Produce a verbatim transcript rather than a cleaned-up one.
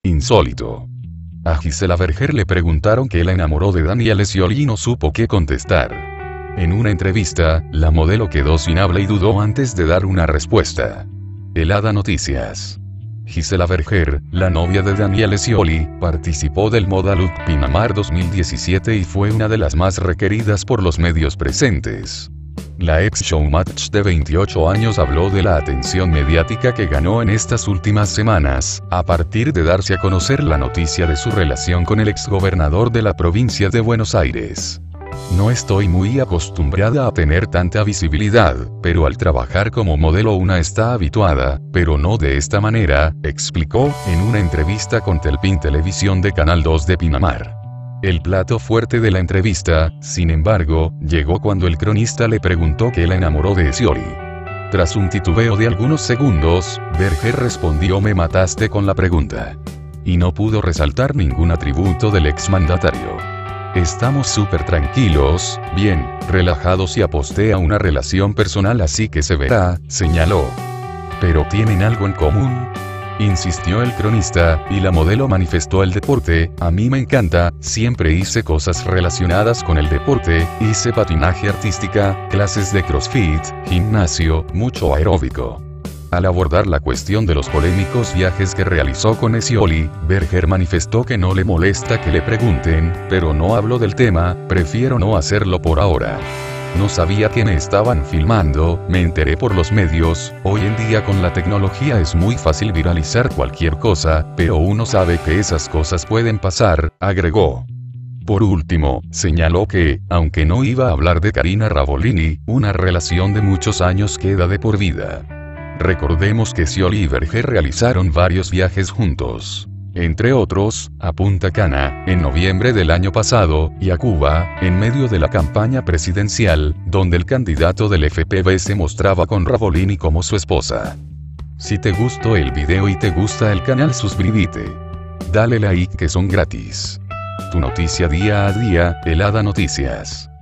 Insólito. A Gisela Berger le preguntaron qué la enamoró de Daniele Scioli y no supo qué contestar. En una entrevista, la modelo quedó sin habla y dudó antes de dar una respuesta. Helada Noticias. Gisela Berger, la novia de Daniele Scioli, participó del Moda Look Pinamar dos mil diecisiete y fue una de las más requeridas por los medios presentes. La ex showmatch de veintiocho años habló de la atención mediática que ganó en estas últimas semanas, a partir de darse a conocer la noticia de su relación con el exgobernador de la provincia de Buenos Aires. No estoy muy acostumbrada a tener tanta visibilidad, pero al trabajar como modelo una está habituada, pero no de esta manera, explicó en una entrevista con Telpin Televisión de Canal dos de Pinamar. El plato fuerte de la entrevista, sin embargo, llegó cuando el cronista le preguntó qué la enamoró de Scioli. Tras un titubeo de algunos segundos, Berger respondió: "Me mataste con la pregunta". Y no pudo resaltar ningún atributo del exmandatario. Estamos súper tranquilos, bien, relajados y aposté a una relación personal así que se verá, señaló. ¿Pero tienen algo en común?, insistió el cronista, y la modelo manifestó: el deporte, a mí me encanta, siempre hice cosas relacionadas con el deporte, hice patinaje artística, clases de crossfit, gimnasio, mucho aeróbico. Al abordar la cuestión de los polémicos viajes que realizó con Scioli, Berger manifestó que no le molesta que le pregunten, pero no hablo del tema, prefiero no hacerlo por ahora. No sabía que me estaban filmando, me enteré por los medios, hoy en día con la tecnología es muy fácil viralizar cualquier cosa, pero uno sabe que esas cosas pueden pasar, agregó. Por último, señaló que, aunque no iba a hablar de Karina Ravolini, una relación de muchos años queda de por vida. Recordemos que Scioli y Berger realizaron varios viajes juntos. Entre otros, a Punta Cana, en noviembre del año pasado, y a Cuba, en medio de la campaña presidencial, donde el candidato del F P V se mostraba con Ravolini como su esposa. Si te gustó el video y te gusta el canal, suscríbete. Dale like que son gratis. Tu noticia día a día, Helada Noticias.